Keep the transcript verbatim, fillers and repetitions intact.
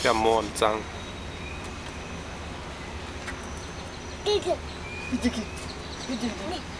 不要摸，很脏。 这个， 这个，这个。